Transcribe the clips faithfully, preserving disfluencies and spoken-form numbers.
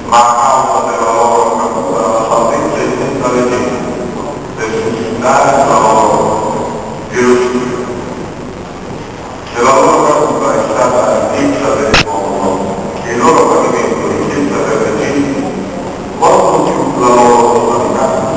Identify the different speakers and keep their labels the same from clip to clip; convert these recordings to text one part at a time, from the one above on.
Speaker 1: ma a causa della loro caduta la salvezza è senza legge per suscitare la loro filosofia. Se la loro caduta è stata ricchezza del mondo e il loro pagamento ricchezza per le genti, quanto più la loro totalità.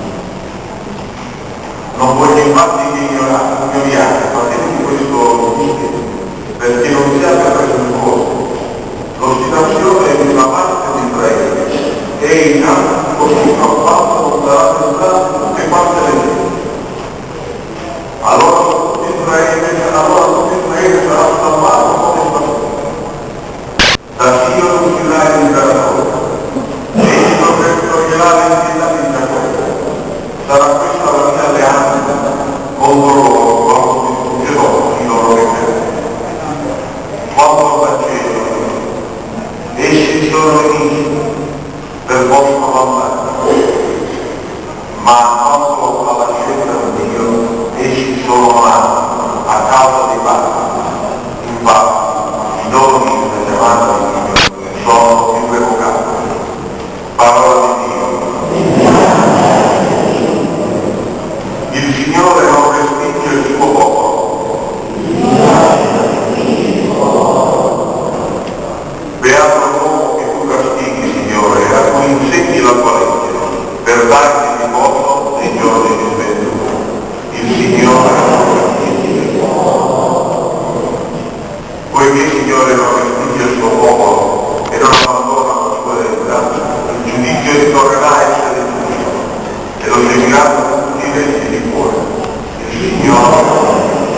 Speaker 1: Non voglio infatti ignorare, ignoriare, fatemi questo dite, perché non siate preso in conto. L'oscillazione di una parte di Israele e in altri così non fatto non sarà tentato in tutte quante le genti. Allora tutto Israele, allora tutto Israele sarà salvato come il bambino. Da Dio non uscirà il liberatore, egli non toglierà l'entità di Giacobbe. Sarà questa la mia alleanza contro loro quando distruggerò i loro peccati. Quando faccio, essi sono nemici del vostro vantaggio, ma quando alla scelta di Dio, essi sono amati a causa di parte. Infatti, i doni delle mani di Dio sono irrevocabili. Parola di Dio. Il Signore non respinge il suo popolo. Beato l'uomo che tu castighi, Signore, a cui insegni la tua legge, per darti riposo nei giorni di sventura. Il Signore non respinge il suo popolo. Poiché Signore non respinge il suo popolo e non abbandona la sua eredità, il giudizio ritornerà a essere giusto e lo seguiranno tutti i venti di cuore. Il Signore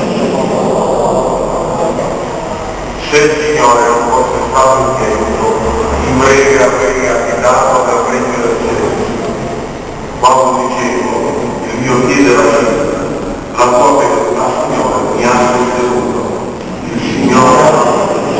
Speaker 1: se il Signore non fosse stato in tempo, in breve avrei abitato per regno del cielo. Quando dicevo, il mio piede la città, la tua fedeltà, Signore, mi ha sostenuto. Il Signore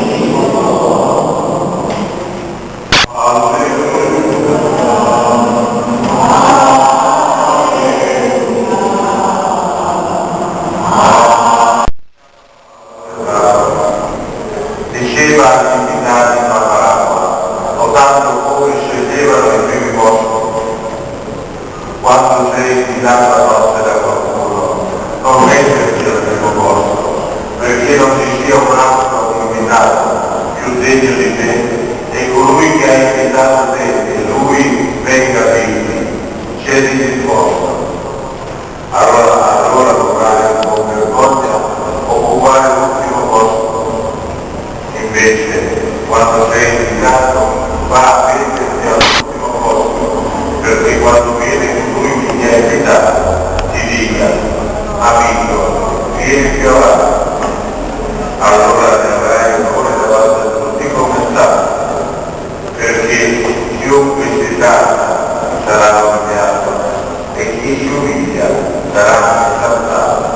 Speaker 1: diceva agli invitati una parabola, notando come scendevano i primi posti. Quando sei invitato a notte da qualcuno, non metterti al primo posto, perché non ci sia un altro invitato più degno di te, e colui che ha invitato te e lui venga a dirti, scegli il posto. Allora, allora dovrai con vergogna occupare l'ultimo posto. Invece, quando sei invitato, va a metterti all'ultimo posto, perché quando viene colui che ti ha invitato, ti dica, amico, vieni più avanti. Allora ne avrai onore davanti a tutti come sta, perché chiunque si esalta sarà umiliato e chi si umiglia sarà esaltato.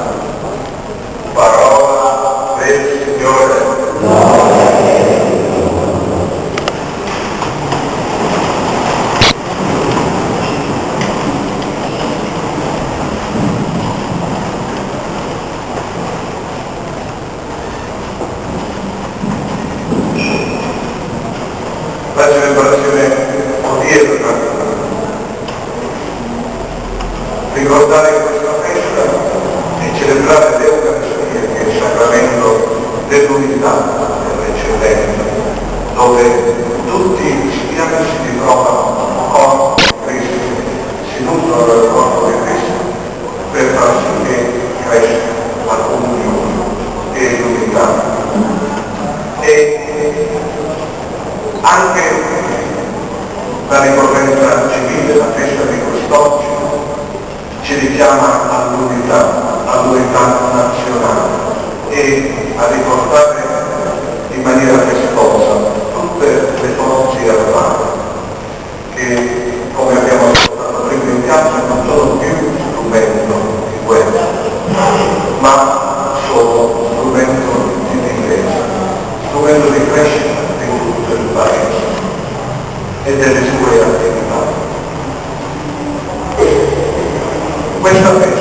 Speaker 1: Parola del Signore. La celebrazione odierna, ricordare questa festa e celebrare l'Eucaristia, che è il sacramento dell'unità, dell'eccellenza, dove tutti i cristiani si ritrovano corpo di Cristo, si nutrono del corpo di Cristo per far sì che cresca la comunione e l'unità. E anche la ricorrenza civile, la festa di quest'oggi, ci richiama all'unità, all'unità nazionale e a ricordare in maniera festosa tutte le forze armate che, come abbiamo ascoltato prima in piazza, non sono più strumento di guerra, ma sono strumento di difesa, strumento di crescita di tutto il Paese e delle sue attività. Questa